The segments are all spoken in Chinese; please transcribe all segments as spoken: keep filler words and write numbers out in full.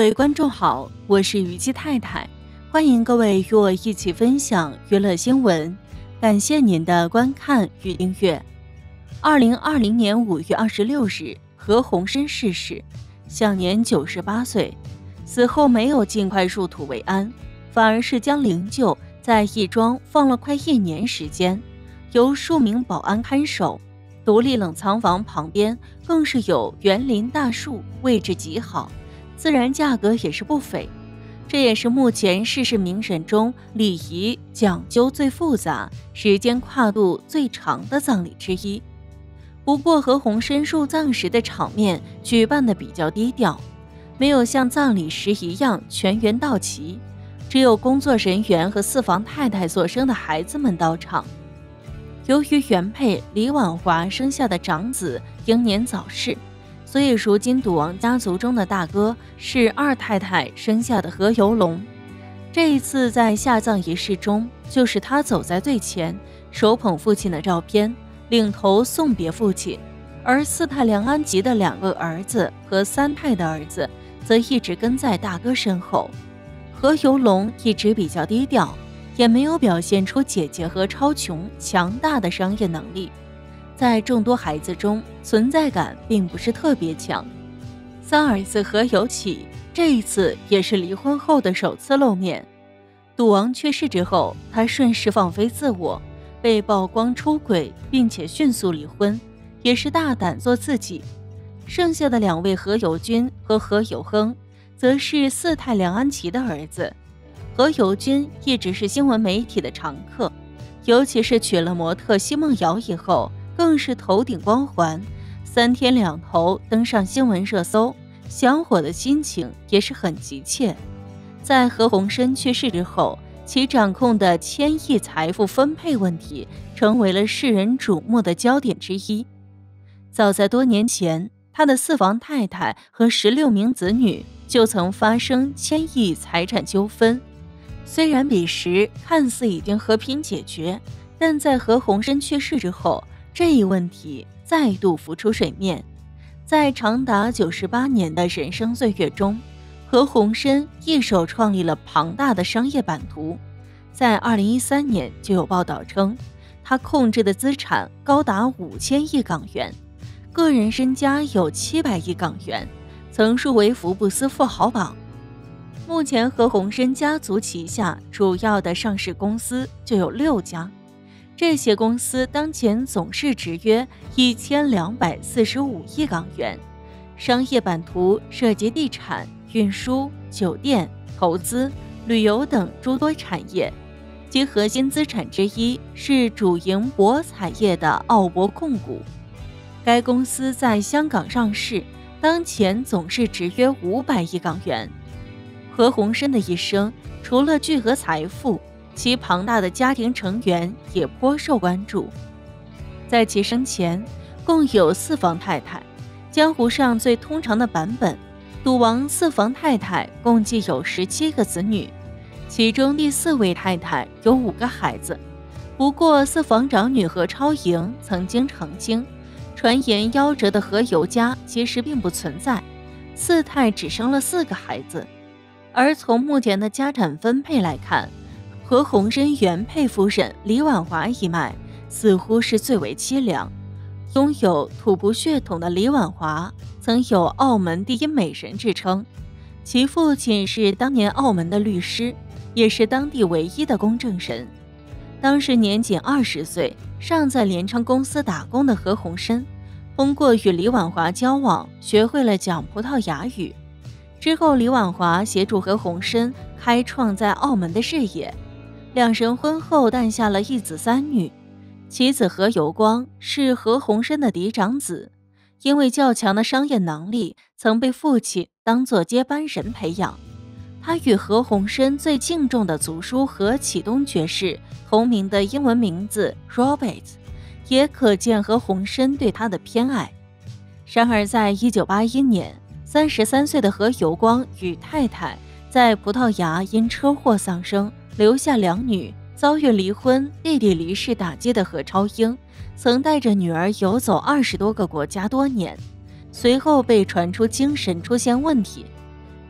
位观众好，我是虞姬太太，欢迎各位与我一起分享娱乐新闻，感谢您的观看与订阅。二零二零年五月二十六日，何鸿燊逝世，享年九十八岁。死后没有尽快入土为安，反而是将灵柩在义庄放了快一年时间，由数名保安看守。独立冷藏房旁边更是有园林大树，位置极好，自然价格也是不菲。这也是目前世事名人中礼仪讲究最复杂、时间跨度最长的葬礼之一。不过何鸿燊入葬时的场面举办的比较低调，没有像葬礼时一样全员到齐，只有工作人员和四房太太所生的孩子们到场。由于原配李婉华生下的长子英年早逝，所以如今赌王家族中的大哥是二太太生下的何猷龙。这一次在下葬仪式中，就是他走在最前，手捧父亲的照片，领头送别父亲，而四太梁安吉的两个儿子和三太的儿子则一直跟在大哥身后。何猷龙一直比较低调，也没有表现出姐姐和超琼强大的商业能力，在众多孩子中存在感并不是特别强。三儿子何猷启这一次也是离婚后的首次露面。赌王去世之后，他顺势放飞自我，被曝光出轨，并且迅速离婚，也是大胆做自己。剩下的两位何猷君和何猷亨则是四太梁安琪的儿子。何猷君一直是新闻媒体的常客，尤其是娶了模特奚梦瑶以后，更是头顶光环，三天两头登上新闻热搜，想火的心情也是很急切。在何鸿燊去世之后，其掌控的千亿财富分配问题成为了世人瞩目的焦点之一。早在多年前，他的四房太太和十六名子女就曾发生千亿财产纠纷。虽然彼时看似已经和平解决，但在何鸿燊去世之后，这一问题再度浮出水面。在长达九十八年的人生岁月中，何鸿燊一手创立了庞大的商业版图。在二零一三年就有报道称，他控制的资产高达五千亿港元，个人身家有七百亿港元，曾入围福布斯富豪榜。目前何鸿燊家族旗下主要的上市公司就有六家，这些公司当前总市值约一千两百四十五亿港元，商业版图涉及地产、运输、酒店、投资、旅游等诸多产业，其核心资产之一是主营博彩业的奥博控股。该公司在香港上市，当前总市值约五百亿港元。何鸿燊的一生，除了巨额财富，其庞大的家庭成员也颇受关注。在其生前，共有四房太太，江湖上最通常的版本，赌王四房太太共计有十七个子女，其中第四位太太有五个孩子。不过四房长女何超莹曾经澄清，传言夭折的何猷家其实并不存在，四太只生了四个孩子。而从目前的家产分配来看，何鸿燊原配夫人李婉华一脉似乎是最为凄凉。拥有土伯血统的李婉华曾有澳门第一美人之称，其父亲是当年澳门的律师，也是当地唯一的公证人。当时年仅二十岁，尚在联昌公司打工的何鸿燊，通过与李婉华交往，学会了讲葡萄牙语。之后李婉华协助何鸿燊开创在澳门的事业，两人婚后诞下了一子三女。其子何猷光是何鸿燊的嫡长子，因为较强的商业能力，曾被父亲当作接班人培养。他与何鸿燊最敬重的族叔何启东爵士同名的英文名字 Robert， 也可见何鸿燊对他的偏爱。然而在一九八一年，三十三岁的何猷光与太太在葡萄牙因车祸丧生，留下两女。遭遇离婚、弟弟离世打击的何超英，曾带着女儿游走二十多个国家多年，随后被传出精神出现问题。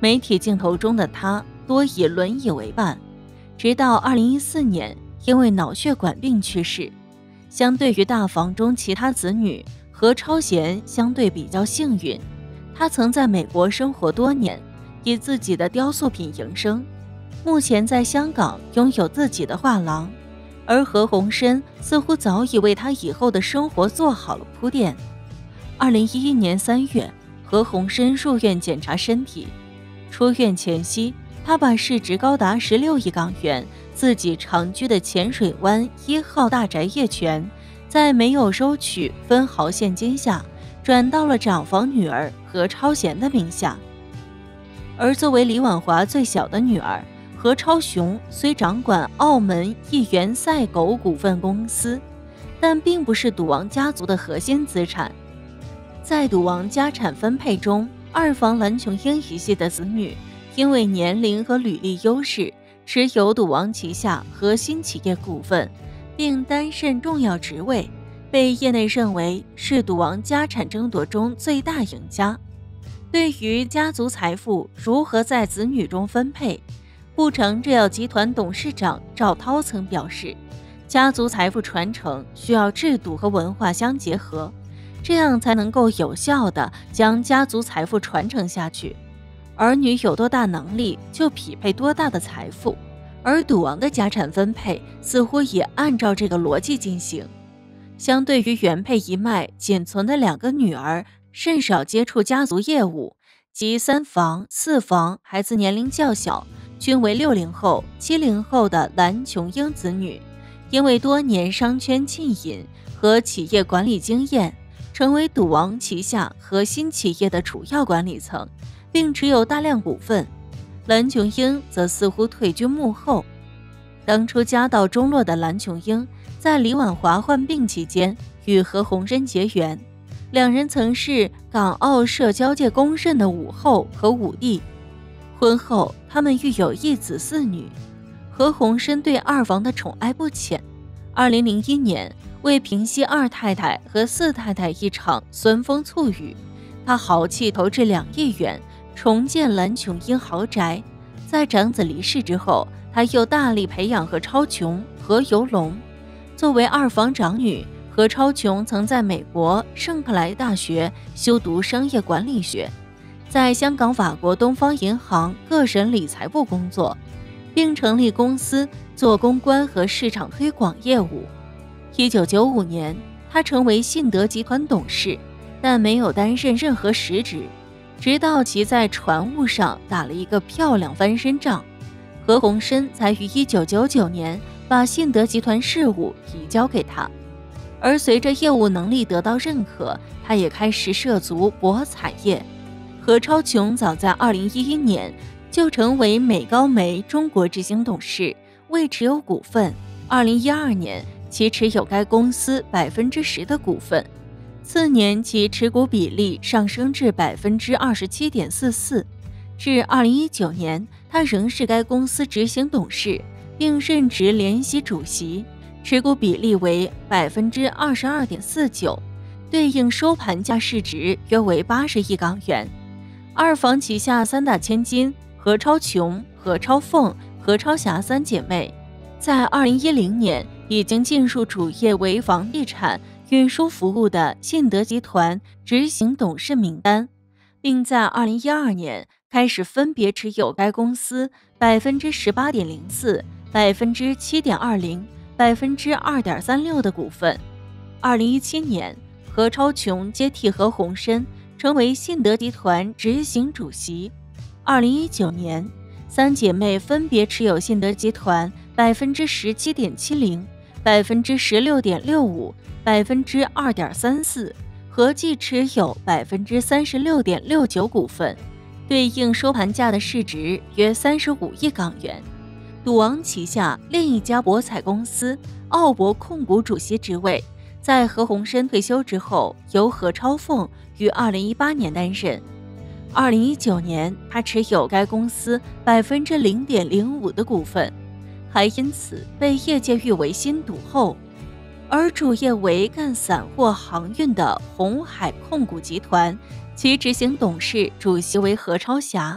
媒体镜头中的他多以轮椅为伴，直到二零一四年因为脑血管病去世。相对于大房中其他子女，何超贤相对比较幸运，他曾在美国生活多年，以自己的雕塑品营生，目前在香港拥有自己的画廊，而何鸿燊似乎早已为他以后的生活做好了铺垫。二零一一年三月，何鸿燊入院检查身体，出院前夕，他把市值高达十六亿港元自己常居的浅水湾一号大宅业权，在没有收取分毫现金下，转到了长房女儿何超贤的名下。而作为李婉华最小的女儿，何超琼虽掌管澳门一元赛狗股份公司，但并不是赌王家族的核心资产。在赌王家产分配中，二房蓝琼英一系的子女因为年龄和履历优势，持有赌王旗下核心企业股份，并担任重要职位，被业内认为是赌王家产争夺中最大赢家。对于家族财富如何在子女中分配，步城制药集团董事长赵涛曾表示，家族财富传承需要制度和文化相结合，这样才能够有效地将家族财富传承下去。儿女有多大能力，就匹配多大的财富，而赌王的家产分配似乎也按照这个逻辑进行。相对于原配一脉仅存的两个女儿，甚少接触家族业务，及三房、四房孩子年龄较小，均为六零后、七零后的蓝琼英子女，因为多年商圈浸淫和企业管理经验，成为赌王旗下核心企业的主要管理层，并持有大量股份。蓝琼英则似乎退居幕后。当初家道中落的蓝琼英，在李婉华患病期间与何鸿燊结缘，两人曾是港澳社交界公认的武后和武帝。婚后他们育有一子四女。何鸿燊对二房的宠爱不浅，二零零一年为平息二太太和四太太一场酸风醋雨，他豪气投掷两亿元重建蓝琼英豪宅。在长子离世之后，他又大力培养何超琼、何猷龙。作为二房长女，何超琼曾在美国圣克莱大学修读商业管理学，在香港法国东方银行个人理财部工作，并成立公司做公关和市场推广业务。一九九五年，他成为信德集团董事，但没有担任任何实职，直到其在船务上打了一个漂亮翻身仗，何鸿燊才于一九九九年把信德集团事务移交给他。而随着业务能力得到认可，他也开始涉足博彩业。何超琼早在二零一一年就成为美高梅中国执行董事，未持有股份。二零一二年，其持有该公司百分之十的股份，次年其持股比例上升至百分之二十七点四四。至二零一九年，他仍是该公司执行董事，并任职联席主席，持股比例为百分之二十二点四九，对应收盘价市值约为八十亿港元。二房旗下三大千金何超琼、何超凤、何超霞三姐妹，在二零一零年已经进入主业为房地产运输服务的信德集团执行董事名单，并在二零一二年开始分别持有该公司百分之十八点零四、百分之七点二零、百分之二点三六的股份。二零一七年，何超琼接替何鸿燊，成为信德集团执行主席。二零一九年，三姐妹分别持有信德集团百分之十七点七零、百分之十六点六五、百分之二点三四，合计持有百分之三十六点六九股份，对应收盘价的市值约三十五亿港元。赌王旗下另一家博彩公司澳博控股主席职位，在何鸿燊退休之后，由何超凤于二零一八年担任。二零一九年，他持有该公司百分之零点零五的股份，还因此被业界誉为新赌后。而主业为干散货航运的红海控股集团，其执行董事、主席为何超霞。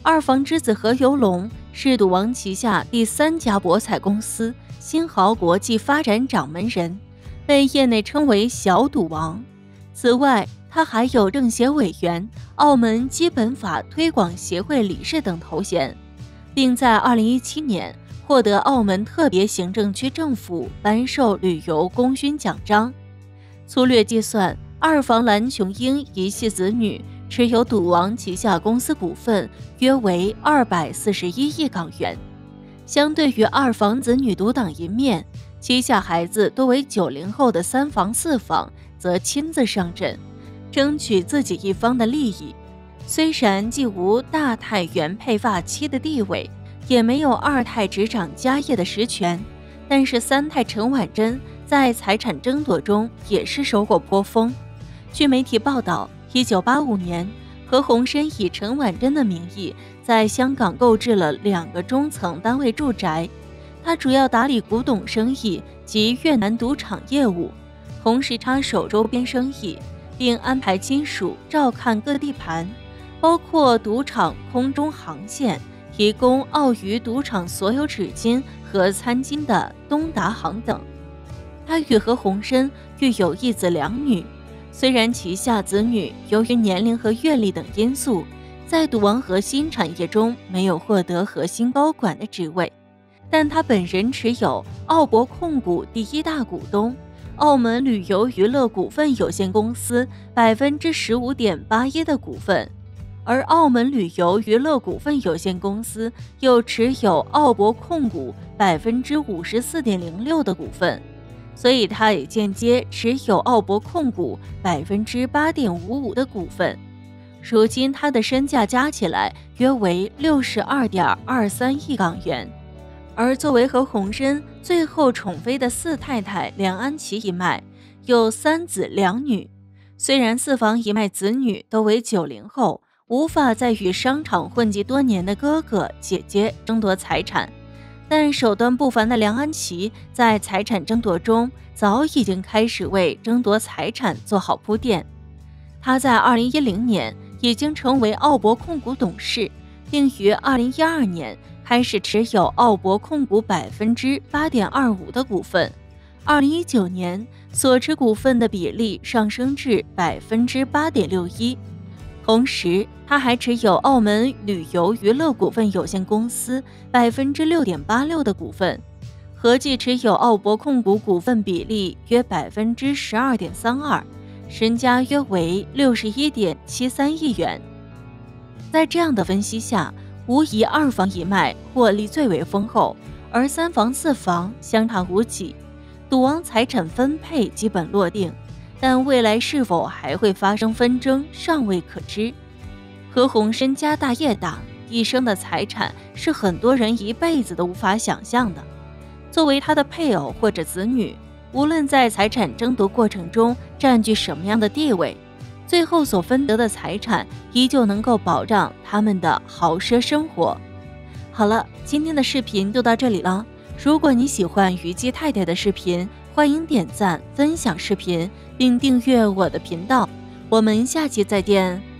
二房之子何猷龙是赌王旗下第三家博彩公司新濠国际发展掌门人，被业内称为小赌王。此外，他还有政协委员、澳门基本法推广协会理事等头衔，并在二零一七年获得澳门特别行政区政府颁授旅游功勋奖章。粗略计算，二房蓝琼英一系子女持有赌王旗下公司股份约为二百四十一亿港元。相对于二房子女独当一面，旗下孩子多为九零后的三房四房则亲自上阵，争取自己一方的利益。虽然既无大太原配发妻的地位，也没有二太执掌家业的实权，但是三太陈婉珍在财产争夺中也是收获颇丰。据媒体报道，一九八五年，何鸿燊以陈婉珍的名义在香港购置了两个中层单位住宅，他主要打理古董生意及越南赌场业务，同时插手周边生意，并安排亲属照看各地盘，包括赌场空中航线，提供澳娱赌场所有纸巾和餐巾的东达行等。他与何鸿燊育有一子两女，虽然旗下子女由于年龄和阅历等因素，在赌王核心产业中没有获得核心高管的职位，但他本人持有澳博控股第一大股东澳门旅游娱乐股份有限公司百分之十五点八一的股份，而澳门旅游娱乐股份有限公司又持有澳博控股百分之五十四点零六的股份，所以他也间接持有澳博控股百分之八点五五的股份。如今他的身价加起来约为六十二点二三亿港元。而作为何鸿燊最后宠妃的四太太梁安琪一脉，有三子两女。虽然四房一脉子女都为九零后，无法再与商场混迹多年的哥哥姐姐争夺财产，但手段不凡的梁安琪在财产争夺中早已经开始为争夺财产做好铺垫。他在二零一零年已经成为澳博控股董事，并于二零一二年开始持有澳博控股百分之八点二五的股份，二零一九年所持股份的比例上升至百分之八点六一。同时，他还持有澳门旅游娱乐股份有限公司百分之六点八六的股份，合计持有澳博控股股份比例约百分之十二点三二，身家约为六十一点七三亿元。在这样的分析下，无疑二房一脉获利最为丰厚，而三房四房相差无几，赌王财产分配基本落定，但未来是否还会发生纷争尚未可知。何鸿燊家大业大，一生的财产是很多人一辈子都无法想象的。作为他的配偶或者子女，无论在财产争夺过程中占据什么样的地位，最后所分得的财产依旧能够保障他们的豪奢生活。好了，今天的视频就到这里了。如果你喜欢虞姬太太的视频，欢迎点赞、分享视频，并订阅我的频道。我们下期再见。